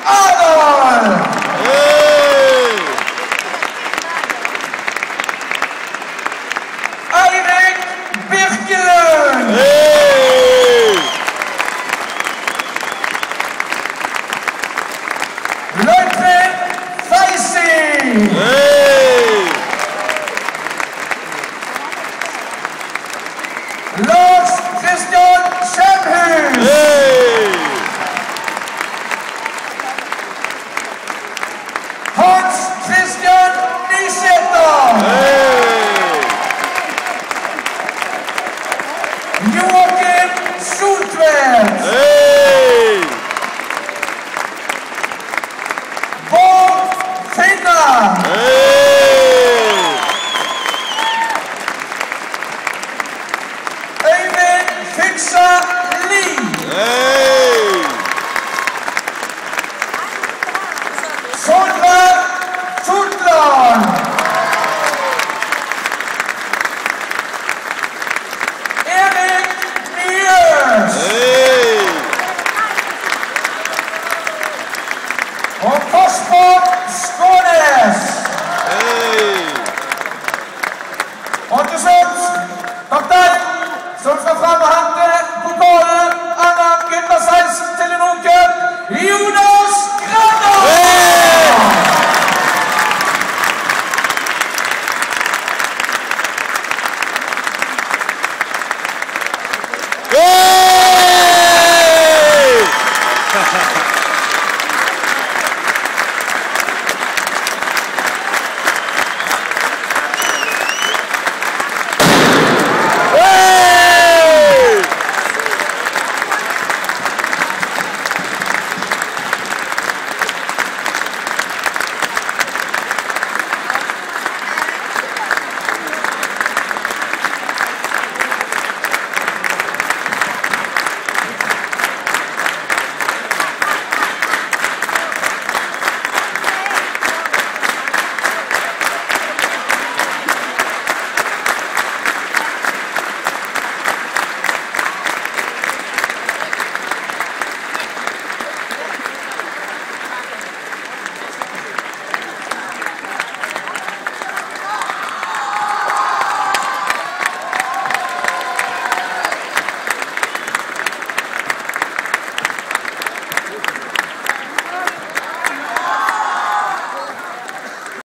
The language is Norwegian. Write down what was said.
Adolf! Hey! Eirik Birkelund! Hey! Løytnant Feisi! Hey! Lars Christian Skjemhus! Hey! Hans Christian Nysæter! Hey! Joakim Soltvedt! Hey! Bård Finna! Hey! Øyvind Fiksa Lie! Hey! Sondre Totland! Erik Nyhus! Hey! Og Kasper Skånes! Hey! Og til slutt, kaptein, som skal frem og hente pokalen, NM Gutter 16 til en onkel, Jonas!